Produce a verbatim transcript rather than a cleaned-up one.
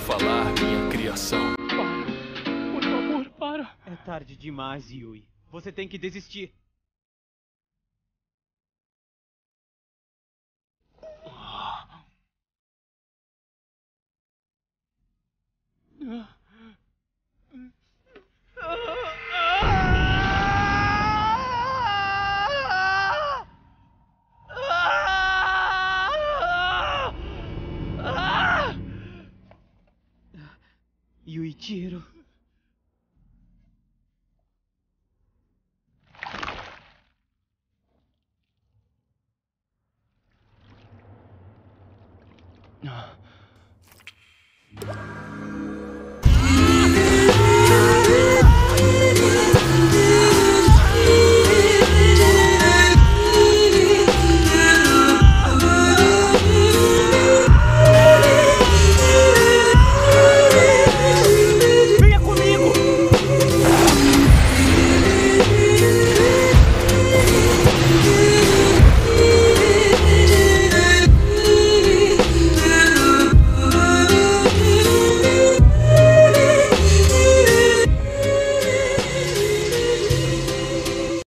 falar, minha criação. Para. Por favor, para. É tarde demais, Yui. Você tem que desistir. Yuichiro. Ah.